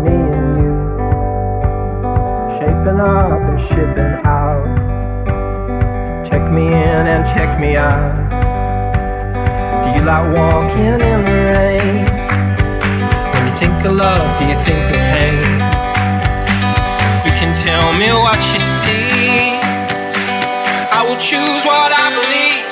me and you, shaping up and shipping out. Check me in and check me out. Do you like walking in the rain? When you think of love, do you think of pain? You can tell me what you see, I will choose what I believe.